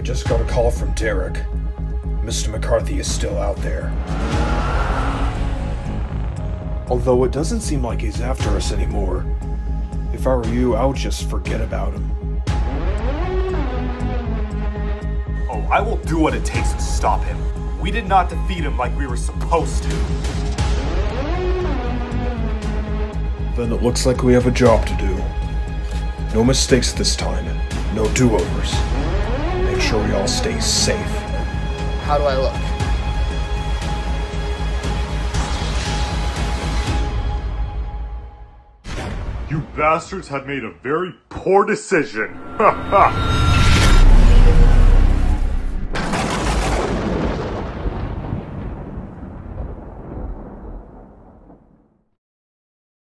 just got a call from Derek. Mr. McCarthy is still out there. Although it doesn't seem like he's after us anymore. If I were you, I would just forget about him. Oh, I will do what it takes to stop him. We did not defeat him like we were supposed to. Then it looks like we have a job to do. No mistakes this time. No do-overs. Make sure we all stay safe. How do I look? You bastards have made a very poor decision. Ha ha!